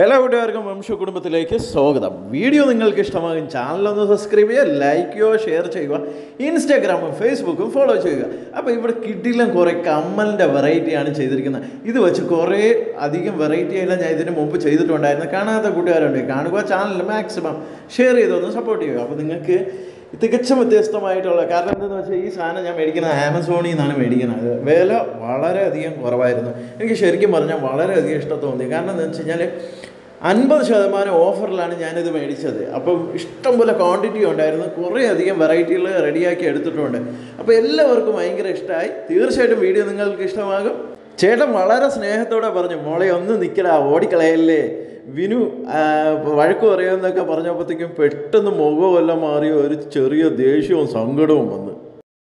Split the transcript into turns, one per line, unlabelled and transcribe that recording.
എല്ലാവർക്കും വംശ കുടുംബത്തിലേക്ക് സ്വാഗതം. വീഡിയോ നിങ്ങൾക്ക് ഇഷ്ടമാകും ചാനലൊന്ന് സബ്സ്ക്രൈബ് ചെയ്യുക, ലൈക്ക് ചെയ്യുക, ഷെയർ ചെയ്യുക, ഇൻസ്റ്റാഗ്രാമും ഫേസ്ബുക്കും ഫോളോ ചെയ്യുക. അപ്പോൾ ഇവിടെ കിഡിലും കുറേ കമ്മലിൻ്റെ വെറൈറ്റിയാണ് ചെയ്തിരിക്കുന്നത്. ഇത് വെച്ച് കുറേ അധികം വെറൈറ്റി എല്ലാം ഞാൻ ഇതിന് മുമ്പ് ചെയ്തിട്ടുണ്ടായിരുന്നു. കാണാത്ത കൂട്ടുകാരുണ്ട്, കാണുക, ചാനൽ മാക്സിമം ഷെയർ ചെയ്തൊന്ന് സപ്പോർട്ട് ചെയ്യുക. അപ്പോൾ നിങ്ങൾക്ക് തികച്ചും വ്യത്യസ്തമായിട്ടുള്ള കാരണം എന്താണെന്ന് വെച്ചാൽ ഈ സാധനം ഞാൻ മേടിക്കുന്നത് ആമസോണിൽ നിന്നാണ് മേടിക്കുന്നത്. വില വളരെയധികം കുറവായിരുന്നു. എനിക്ക് ശരിക്കും പറഞ്ഞാൽ വളരെയധികം ഇഷ്ടം തോന്നി. കാരണം എന്താണെന്ന് വെച്ച് കഴിഞ്ഞാൽ 50% ഓഫറിലാണ് ഞാനിത് മേടിച്ചത്. അപ്പം ഇഷ്ടംപോലെ ക്വാണ്ടിറ്റി ഉണ്ടായിരുന്നു. കുറേ അധികം വെറൈറ്റികൾ റെഡിയാക്കി എടുത്തിട്ടുണ്ട്. അപ്പോൾ എല്ലാവർക്കും ഭയങ്കര ഇഷ്ടമായി. തീർച്ചയായിട്ടും വീഡിയോ നിങ്ങൾക്ക് ഇഷ്ടമാകും. ചേട്ടൻ വളരെ സ്നേഹത്തോടെ പറഞ്ഞു, മോളെ ഒന്ന് നിൽക്കടാ, ഓടിക്കളയല്ലേ, വിനു വഴക്ക് പറയുമെന്നൊക്കെ പറഞ്ഞപ്പോഴത്തേക്കും പെട്ടെന്ന് മുഖമെല്ലാം മാറി ഒരു ചെറിയ ദേഷ്യവും സങ്കടവും വന്ന്.